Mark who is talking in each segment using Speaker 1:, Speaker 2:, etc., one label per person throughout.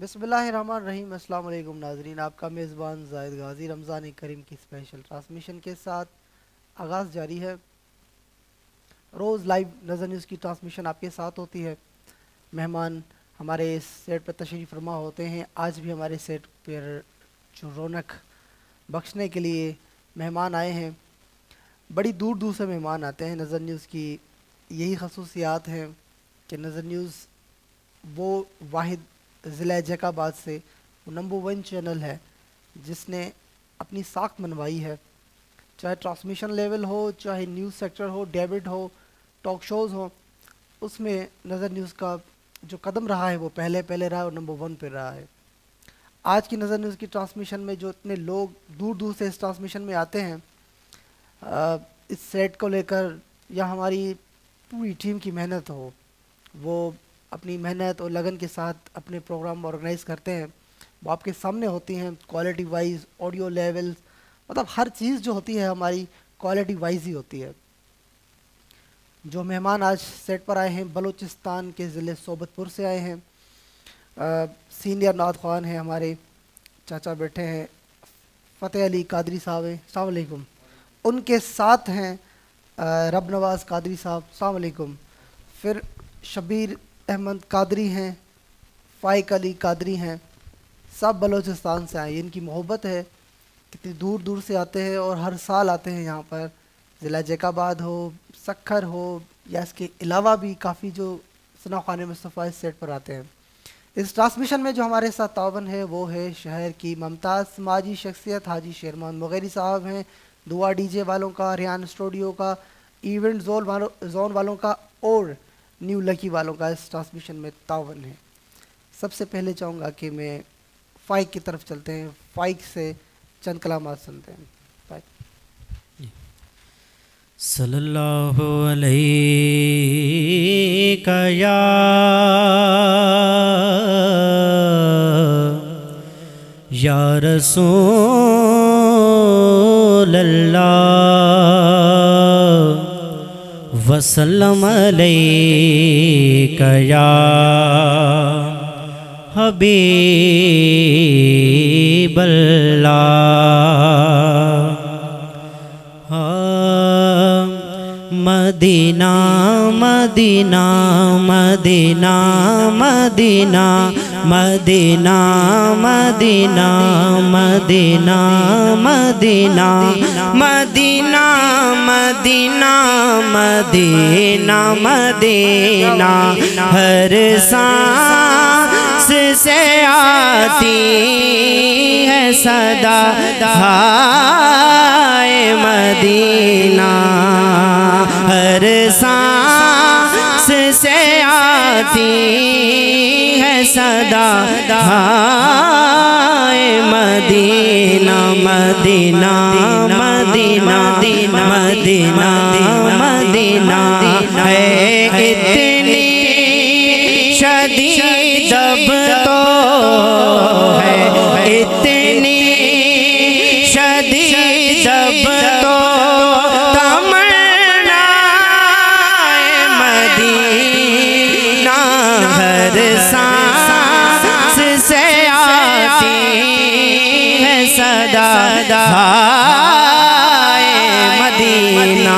Speaker 1: बिस्मिल्लाहिर्रहमानिर्रहीम। अस्सलाम वालेकुम नाज़रीन, आपका मेज़बान ज़ाहिद गाज़ी रमज़ान करीम की स्पेशल ट्रांसमिशन के साथ आगाज़ जारी है। रोज़ लाइव नज़र न्यूज़ की ट्रांसमिशन आपके साथ होती है। मेहमान हमारे इस सेट पर तशरीफ़ फरमा होते हैं। आज भी हमारे सेट पर जो रौनक बख्शने के लिए मेहमान आए हैं, बड़ी दूर दूर से मेहमान आते हैं। नज़र न्यूज़ की यही खसूसियात हैं कि नज़र न्यूज़ वो वाहिद ज़िला जैकाबाद से वो नंबर 1 चैनल है जिसने अपनी साख मनवाई है। चाहे ट्रांसमिशन लेवल हो, चाहे न्यूज़ सेक्टर हो, डेबिट हो, टॉक शोज़ हो, उसमें नज़र न्यूज़ का जो कदम रहा है वो पहले रहा है और नंबर 1 पे रहा है। आज की नज़र न्यूज़ की ट्रांसमिशन में जो इतने लोग दूर दूर से इस ट्रांसमिशन में आते हैं, इस सेट को लेकर या हमारी पूरी टीम की मेहनत हो, वो अपनी मेहनत और लगन के साथ अपने प्रोग्राम ऑर्गेनाइज़ करते हैं। वो आपके सामने होती हैं, क्वालिटी वाइज, ऑडियो लेवल्स, मतलब हर चीज़ जो होती है हमारी क्वालिटी वाइज ही होती है। जो मेहमान आज सेट पर आए हैं बलूचिस्तान के ज़िले सोबतपुर से आए हैं। सीनियर नात ख़्वान हैं, हमारे चाचा बैठे हैं, फ़तेह अली कादरी साहब हैं, अस्सलाम वालेकुम। उनके साथ हैं रब नवाज़ कादरी साहब, अस्सलाम वालेकुम। फिर शबीर अहमद कादरी हैं, फ़ाइक अली कादरी हैं, सब बलूचिस्तान से आए। इनकी मोहब्बत है, कितनी दूर दूर से आते हैं और हर साल आते हैं यहाँ पर। ज़िला जैकाबाद हो, सक्खर हो या इसके अलावा भी काफ़ी जो सना ख़ान मुस्तफ़ा इस सेट पर आते हैं। इस ट्रांसमिशन में जो हमारे साथ तावन है वो है शहर की मुमताज़ समाजी शख्सियत हाजी शेरमान मुगैरी साहब हैं। दुआ डीजे वालों का, रियान स्टूडियो का, इवेंट जोन वालों का और न्यू लकी वालों का इस ट्रांसमिशन में तावन है। सबसे पहले चाहूँगा कि मैं फ़ाइक की तरफ चलते हैं, फ़ाइक से चंद कलामात सुनते हैं। फ़ाइक।
Speaker 2: सल्लल्लाहु अलैहि या रसूल अल्लाह वसल्लम अलैका या हबीब अल्लाह। मदीना मदीना मदीना मदीना मदीना मदीना मदीना मदीना मदीना मदीना मदीना मदीना हर सांस से आती है सदा हाय मदीना। हर सांस से आती है सदा हाय मदीना मदीना मदीना मदीना मदीना है इतनी शदीद अब तो है, इतनी शदीद अब तो तमन्ना मदीना। हर सांस से आती है सदा हाय मदीना।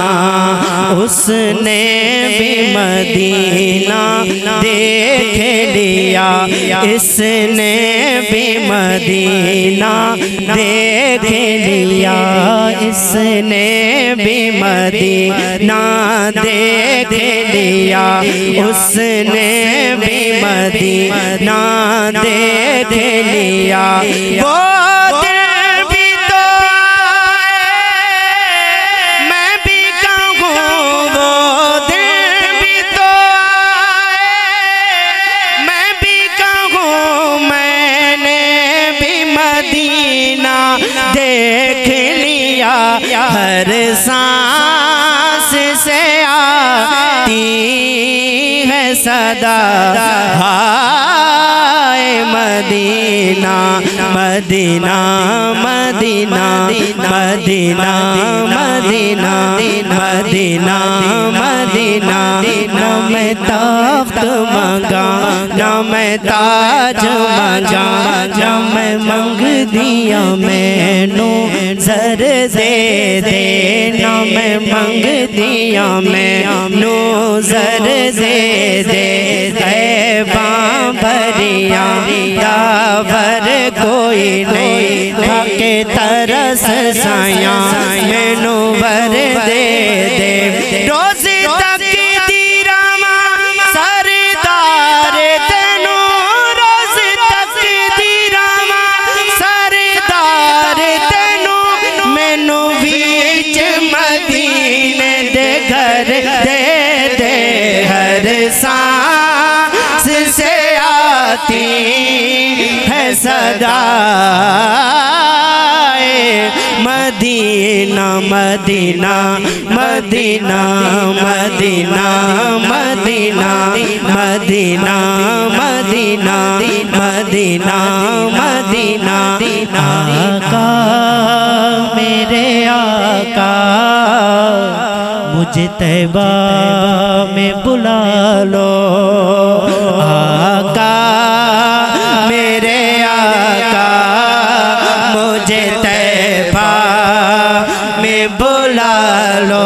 Speaker 2: उसने भी मदीना देख लिया, इसने भी मदीना देख लिया, इसने भी मदीना देख लिया, उसने भी मदीना देख लिया। वो हर सांस से आती है सदा हाय मदीना मदीना मदीना मदीना मदीना मदीना मदीना। न मैं ताफ्त मांगा न मैं ताज दाज मंगा जम मंग दिया मैनू जर दे देना मैं मंग दिया मैनू जर दे दे भरिया दावर कोई नहीं खाके तरस साया मैनू वर दे दे रोज तक दीरावा सरदार तेनू रोज तक दीरावा सरदार तेनू मैनू बीच मदीने दे घर दे दे हर सांस से आती है सदा मदीना मदीना मदीना मदीना मदीना मदीना मदीना मदीना मदीना आका मेरे आका मुझे तैबा में बुला लो आका मेरे आका मुझे तैबा में बुला लो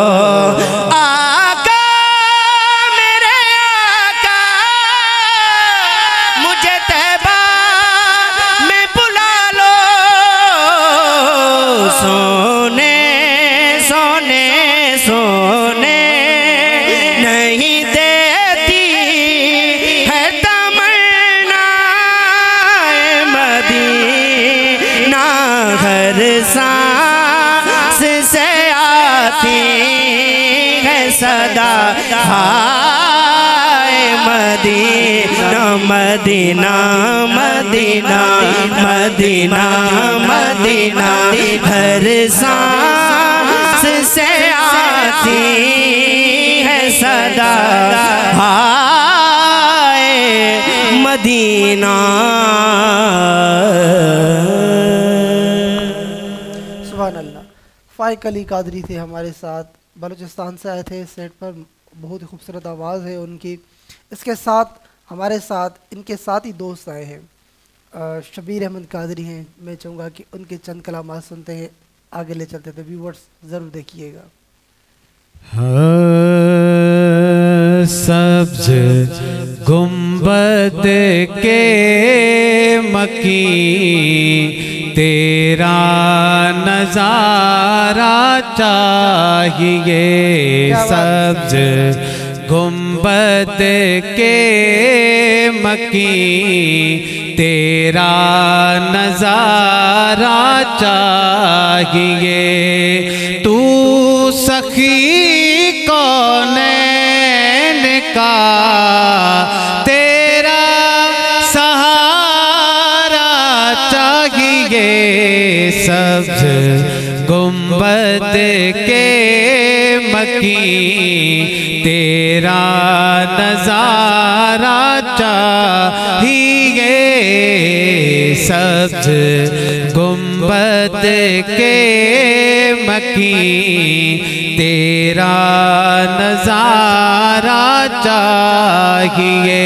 Speaker 2: आका मेरे आका मुझे तैबा में बुला लो सोने सोने सोने नहीं देती है तमन्ना मदीना हर सांस से आती है सदा हाय मदीना मदीना मदीना मदीना मदीना हर सांस से आती है सदा हाय मदीना।
Speaker 1: सुभान अल्लाह। फ़ाइक अली कादरी थे हमारे साथ, बलूचिस्तान से आए थे। इस सेट पर बहुत ही खूबसूरत आवाज़ है उनकी। इसके साथ हमारे साथ इनके साथ ही दोस्त आए हैं, शबीर अहमद कादरी हैं। मैं चाहूँगा कि उनके चंद कलामात सुनते हैं, आगे ले चलते थे। व्यूवर्स ज़रूर देखिएगा।
Speaker 3: सब्ज गुंबद के मकी तेरा नज़ारा चाहिए। सब्ज गुंबद के मकी तेरा नज़ारा चाहिए। तू सखी कौनैन का तेरा सहारा चाहिए। सब्ज गुंबद के मकी तेरा नज़ारा चाहिए। सब्ज गुंबद के मकी तेरा नज़ारा चाहिए।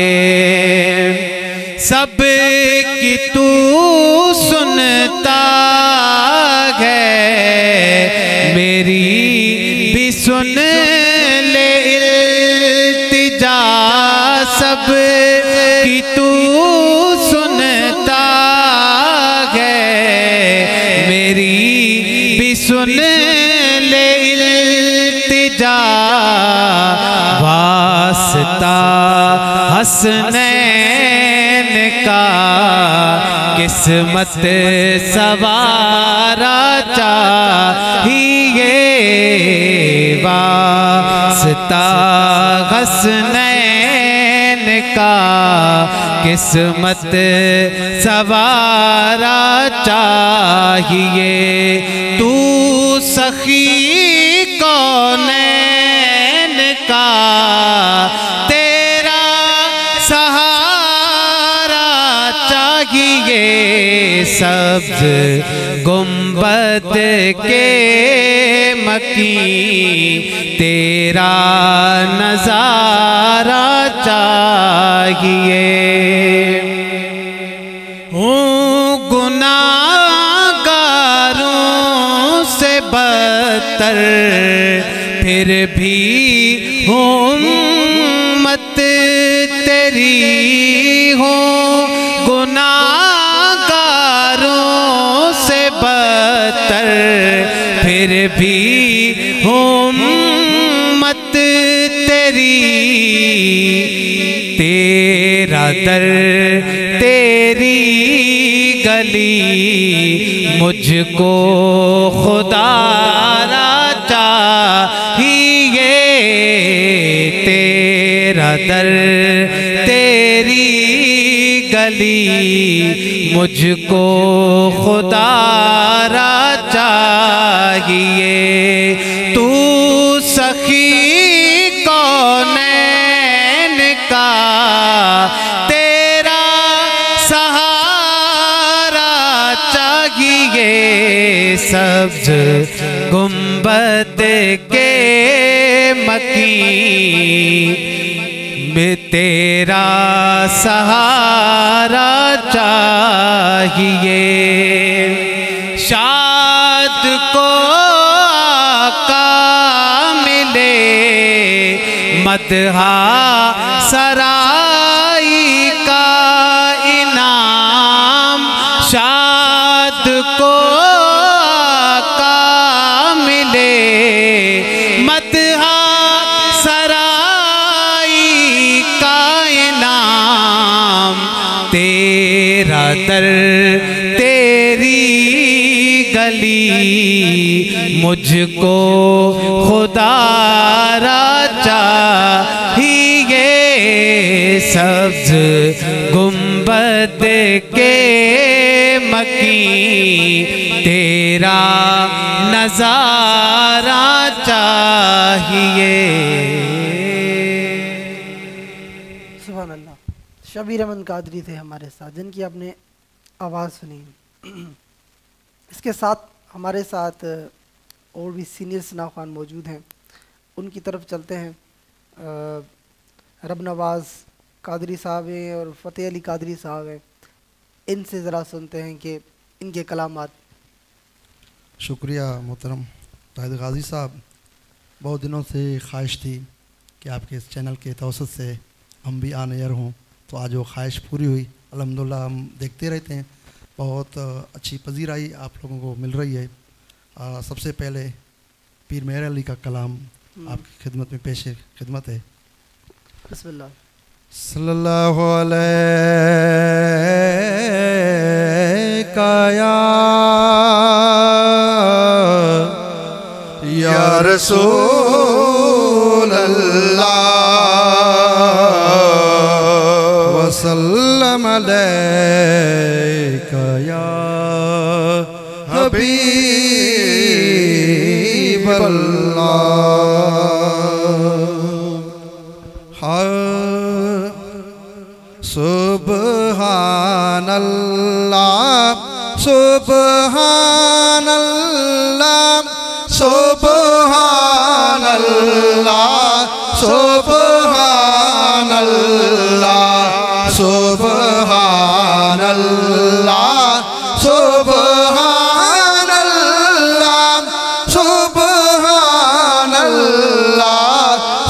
Speaker 3: सब की तू सुनता है, मेरी भी सुन ले इल्तिजा। सब की तू सुनता है, मेरी भी सुन ले इल्तिजा। वास्ता हसनैन का किस्मत सवारा चाहिए। वास्ता हसनैन का किस्मत सवारा चाहिए। तू सखी कौनैन का तेरा सहारा चाहिए। सब्ज गुंबद के मकी तेरा नज़ारा चाहिए। हूँ गुनाहगारों से बदतर, फिर भी हूँ उम्मत तेरी हूँ गुनाहगारों से बदतर, फिर भी हूँ उम्मत तेरी। तेरा दर तेरी गली मुझको खुदा रा चाहिए। तेरा दर तेरी गली मुझको खुदा रा चाहिए। तू सखी कौनैन का तेरा सहारा चाहिए। सब्ज गुंबद के मकीन में तेरा सहारा चाहिए। शाद को आका मिले मदहा सराई का इनाम। शाद को आका मिले मदहा सराई का इनाम। तेरा दर तेरी गली मुझको खुदा रा चाहिए। सब्ज गुंबद के मकीन तेरा नजारा चाहिए।
Speaker 1: सुभान अल्लाह। शबीर अहमद कादरी थे हमारे साथ, जिनकी आपने आवाज़ सुनी। इसके साथ हमारे साथ और भी सीनियर सना खान मौजूद हैं, उनकी तरफ चलते हैं। रब नवाज़ कादरी साहब हैं और फ़तेह अली कादरी साहब हैं, इनसे ज़रा सुनते हैं कि इनके कलामात।
Speaker 4: शुक्रिया मोहतरम जाहिद गाज़ी साहब। बहुत दिनों से ख्वाहिश थी कि आपके इस चैनल के तवसत से हम भी आन एयर हों, तो आज वो ख्वाहिश पूरी हुई। अल्हम्दुलिल्लाह हम देखते रहते हैं, बहुत अच्छी पजीराई आप लोगों को मिल रही है। सबसे पहले पीर मेहर अली का कलाम आपकी खिदमत में पेश खिदमत है।
Speaker 1: बिस्मिल्लाह।
Speaker 4: सल्लल्लाहु अलैका या रसूल अल्लाह वसल्लम अलैका या हबीब अल्लाह। सुबहानल्लाह सुबहानल्लाह सुबहानल्लाह सुबहानल्लाह सुबहानल्लाह सुबहानल्लाह सुबहानल्लाह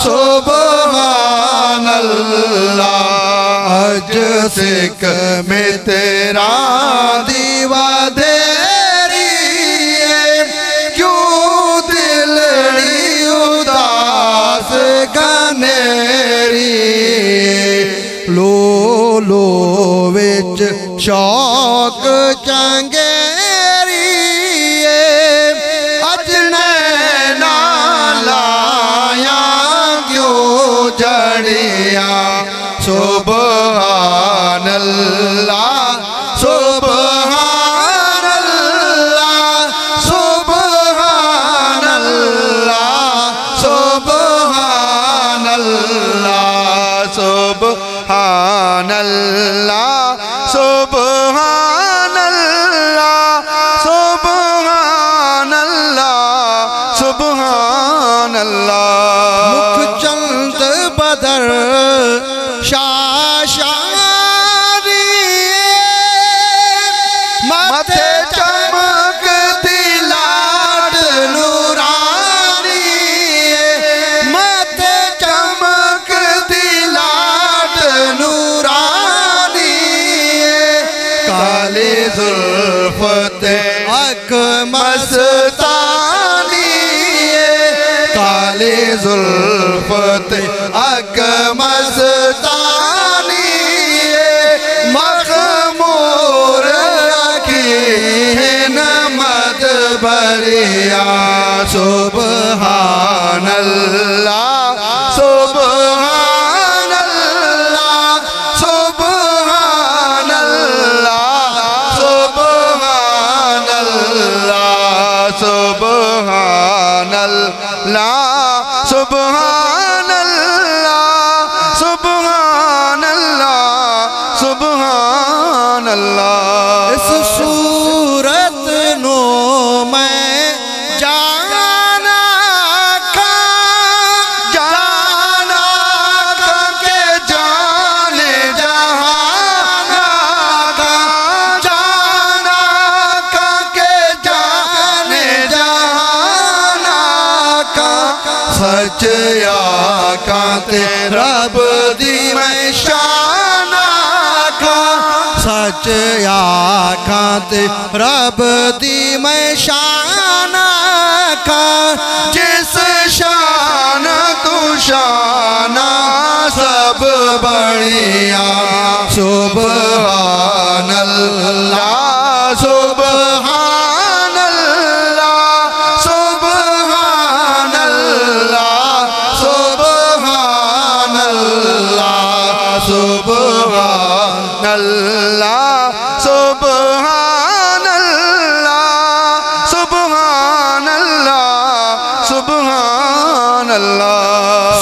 Speaker 4: सुबहानल्लाह। अज सिख में तेरा दीवा देरी है, क्यों दिलड़ी उदास गनेरी। लो लो विच शौक चंगेरी अज नैना लाया क्यों जड़िया। सुबहानल्लाह सुबहानल्लाह सुबहानल्लाह सुबहानल्लाह सुबहानल्लाह सुबहानल्लाह सुबहानल्लाह सुबहानल्लाह। मुख चंद बदर शाशारी
Speaker 5: माथे चमकती लाट नूरानी माथे चमकती लाट नूरानी काली जुल्फते अक मस्तानी काली जुल्फते अक मस्तानी मखमूर की नमत बरिया सुबहानल्लाह सुबहानल्लाह सुबहानल्लाह सुबहानल्लाह सुबहानल्लाह सुबहानल्लाह सुबहानल्लाह सुबहानल्लाह। इस सूरत नो मैं जाना का के जाने जहाना का जाना के जाने जहाना का सच या कांते रब दी मैं शाना का सच या कांते रब दी मैं शाना का जिस शान तू शाना सब बढ़िया सुबहानल्लाह सुबहानल्लाह सुबहानल्लाह सुबहानल्लाह सुबहानल्लाह सुबहानल्लाह सुबहानल्लाह सुबहानल्लाह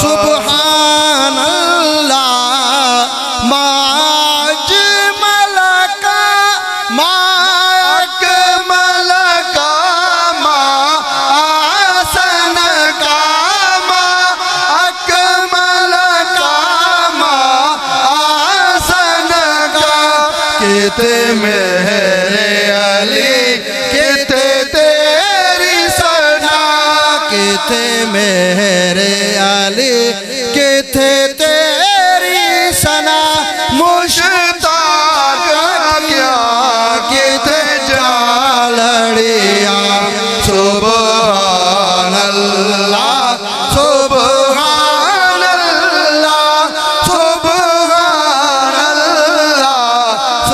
Speaker 5: सुबहानल्लाह माज मलका माक मलका मा आसन का मा अकमल का मा आसन का किते मेरे अली किते तेरी सना किते मेरे अली किते तेरी सना मुश्ताक क्या किते जालड़िया सुबहानल्लाह सुबहानल्लाह सुबहानल्लाह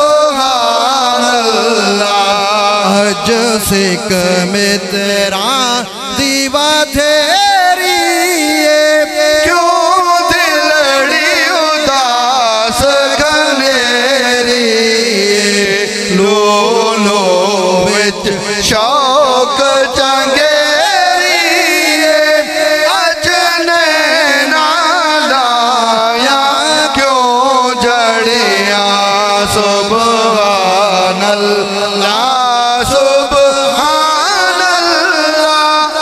Speaker 5: सुबहानल्लाह हज सिख में तेरा दीवा तेरी क्यों दिलड़ी उदास घनेरी लो लो विच शौक चंगेरी अजने नालाया क्यों जड़िया सुबहानल्लाह सुबहानल्लाह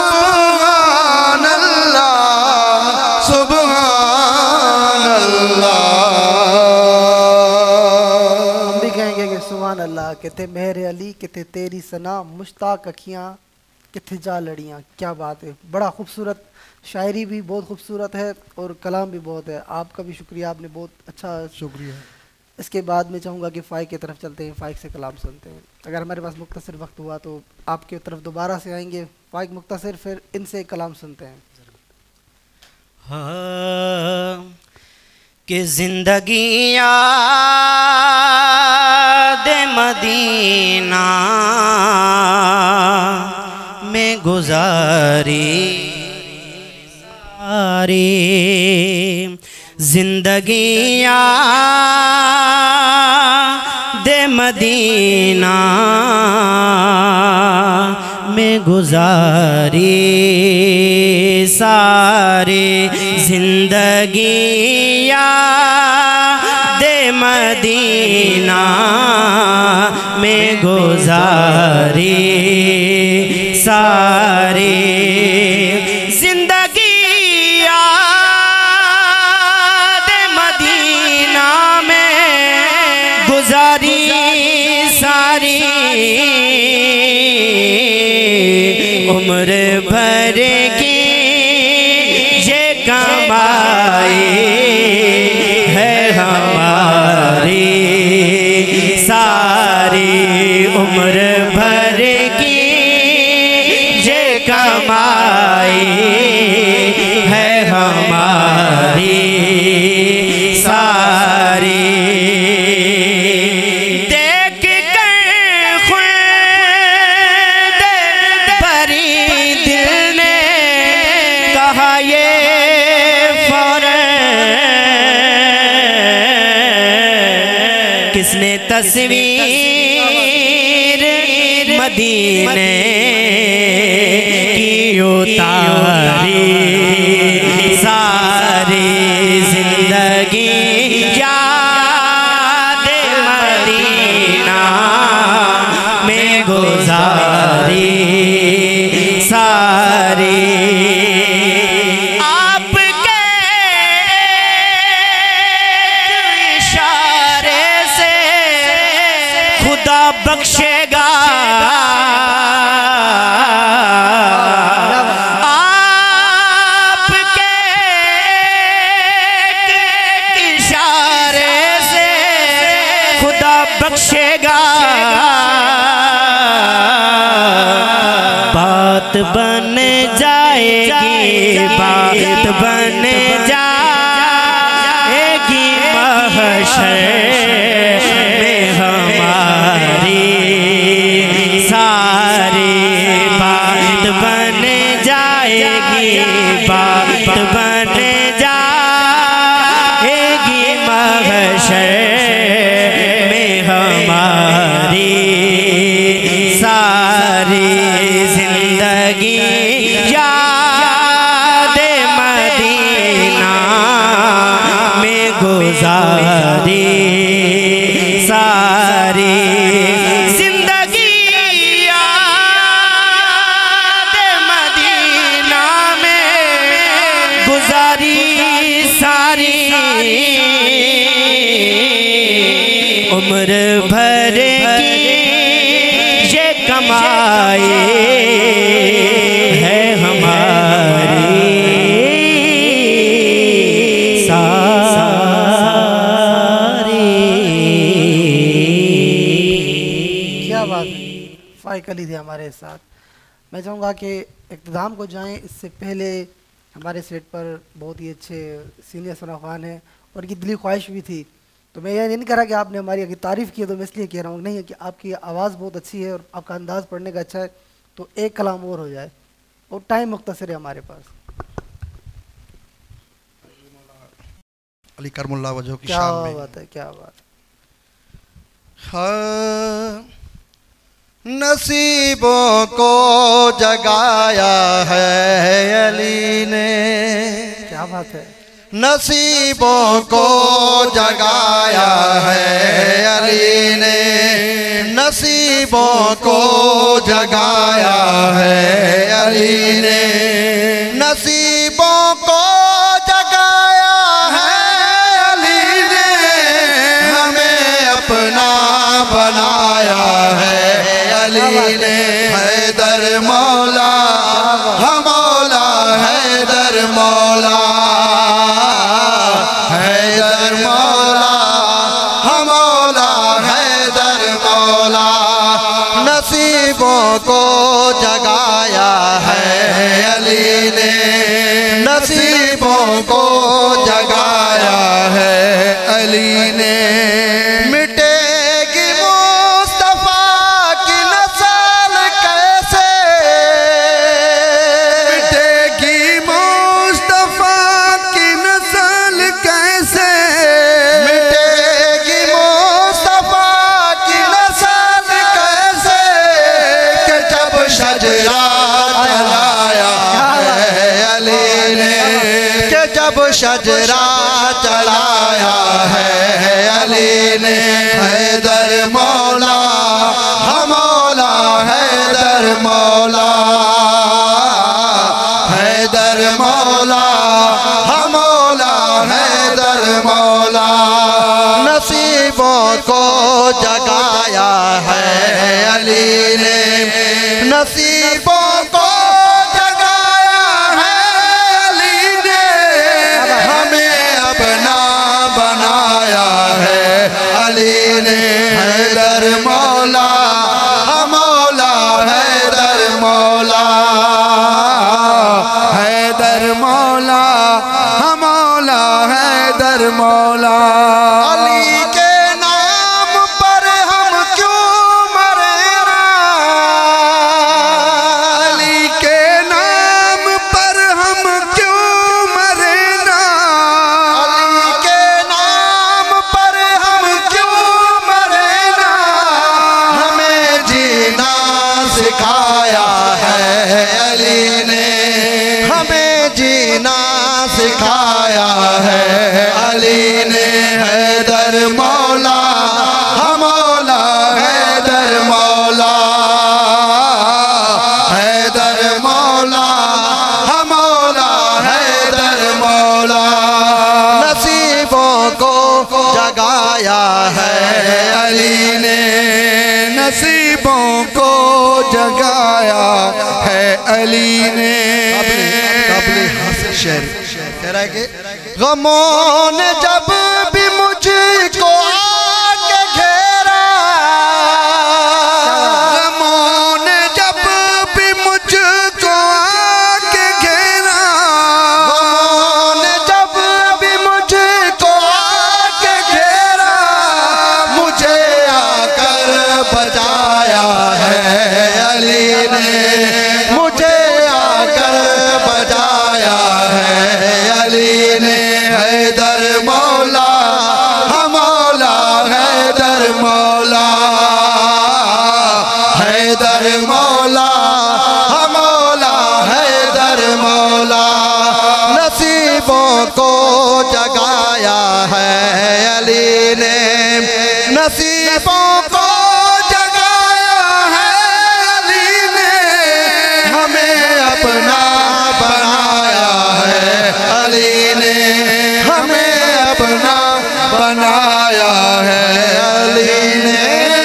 Speaker 5: सुबहानल्लाह सुबहानल्लाह।
Speaker 1: हम भी कहेंगे कि सुभान अल्लाह किथे मेहर अली किथे तेरी सना मुश्ताक अखियाँ किथे जा लड़ियाँ। क्या बात है, बड़ा खूबसूरत शायरी भी बहुत खूबसूरत है और कलाम भी बहुत है। आपका भी शुक्रिया, आपने बहुत अच्छा।
Speaker 4: शुक्रिया।
Speaker 1: इसके बाद मैं चाहूँगा कि फ़ाइक की तरफ चलते हैं, फ़ाइक से कलाम सुनते हैं। अगर हमारे पास मुख्तसर वक्त हुआ तो आपके तरफ दोबारा से आएंगे फ़ाइक मुख्तसर, फिर इनसे कलाम सुनते हैं।
Speaker 2: हाँ कि जिंदगी याद मदीना में गुजारी सारी जिंदगी याद मदीना में गुजारी सारी जिंदगी याद मदीना में गुजारी सारी जिंदगी याद मदीना में गुजारी सारी उम्र भर की ये कमाई है हमारी, सारी उम्र भर की ये कमाई है हमारी सारी। देख कर खुद भरी दिल ने कहा ये फौरन, किसने तस्वीर मदीने की उतारी, सारी जिंदगी याद मदीना में गुजारी सारी। आपके इशारे से खुदा बख्शेगा, बख्शेगा। बात बन जाएगी, बात बन जाएगी महशर में हमारी, सारी बात बन जाएगी, बात बन जाएगी महशर हमारी, सारी जिंदगी याद मदीना में गुजारी सारी जिंदगी याद मदीना में गुजारी सारी। उम्र भर की ये कमाई है हमारी सारी।
Speaker 1: क्या बात है, फाइक अली थे हमारे साथ। मैं चाहूँगा कि इख्तिताम को जाएं, इससे पहले हमारे सेट पर बहुत ही अच्छे सीनियर सना खान हैं और उनकी दिली ख्वाहिश भी थी। तो मैं ये नहीं कह रहा कि आपने हमारी अगर तारीफ़ की है, तो मैं इसलिए कह रहा हूँ नहीं है कि आपकी आवाज़ बहुत अच्छी है और आपका अंदाज़ पढ़ने का अच्छा है, तो एक कलाम और हो जाए और टाइम मुख्तसर है हमारे पास।
Speaker 4: अली करमुल्लाह वजह की
Speaker 1: क्या
Speaker 4: शान में।
Speaker 1: बात है, क्या बात है।
Speaker 5: हाँ, नसीबों को जगाया है अली ने,
Speaker 1: क्या बात है।
Speaker 5: नसीबों को जगाया है अली ने, नसीबों को जगाया है अली ने, नसीबों को जगाया है अली ने, हमें अपना बनाया है अली ने। हैदर मौला हम मौला, हैदर मौला, हैदर मौला हम मौला, हैदर मौला। नसीबों को जगाया है अली ने, नसीबों को जगाया है अली ने। मिटेगी मुस्तफा की नस्ल कैसे, मिटेगी मुस्तफा की नस्ल कैसे, मिटेगी मुस्तफा की नस्ल कैसे, कि जब शजरा चढ़ाया है अली ने, कि जब शजरा चढ़ाया है अली ने। हैदर मौला हम मौला, हैदर मौला, हैदर मौला हम मौला, हैदर मौला। नसीबों को जगाया जगाया है अली ने, नसीबों को जगाया है अली ने, हमें अपना बनाया है अली ने। हैदर मौला मौला हैदर मौला, हैदर मौला मौला हैदर मौला। अली के नाम पर हम क्यों मरे ना, अली के नाम पर हम क्यों मरे ना, अली के नाम पर हम क्यों मरे ना। हमें जीना सिखाया है अली ने, हमें जीना सिखाया है अली ने। हैदर मौला मौला हैदर मौला, हैदर मौला मौला हैदर मौला। नसीबों को जगाया है अली ने, नसीबों को जगाया है अली ने। शेर कह रहा है कि गमों ने जब भी मुझको आके घेरा, गमों ने जब भी मुझको आके घेरा, गमों ने जब भी मुझको आके घेरा, मुझे आकर बचाया है अली ने, मुझे आकर बचाया है अली ने। हैदर मौला मौला हैदर मौला, हैदर मौला मौला हैदर मौला। नसीबों को जगाया है अली ने, नसीबों को जगाया है अली ने, हमें अपना बनाया है अली ने, हमें अपना बनाया है अली ने।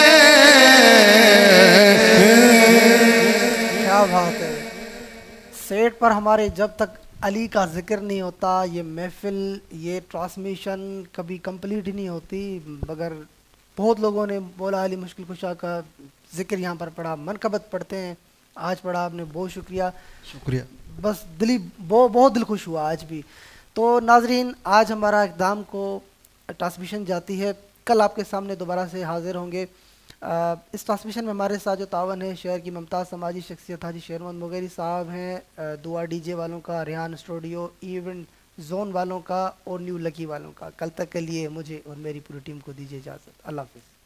Speaker 1: क्या बात है। सेट पर हमारे जब तक अली का जिक्र नहीं होता, ये महफिल, ये ट्रांसमिशन कभी कंप्लीट ही नहीं होती। मगर बहुत लोगों ने बोला अली मुश्किल कुशा का जिक्र यहाँ पर पढ़ा, मनकबत पढ़ते हैं, आज पढ़ा आपने, बहुत शुक्रिया।
Speaker 4: शुक्रिया।
Speaker 1: बस दिली बहुत दिल खुश हुआ आज भी। तो नाजरीन, आज हमारा इक़दाम को ट्रांसमिशन जाती है, कल आपके सामने दोबारा से हाजिर होंगे। इस ट्रांसमिशन में हमारे साथ जो तावन है, शहर की मुमताज़ समाजी शख्सियत हाजी शेरमंद मुगेरी साहब हैं, दुआ डीजे वालों का, रेहान स्टूडियो, इवेंट जोन वालों का और न्यू लकी वालों का। कल तक के लिए मुझे और मेरी पूरी टीम को दीजिए इजाज़त। अल्लाह हाफ़िज़।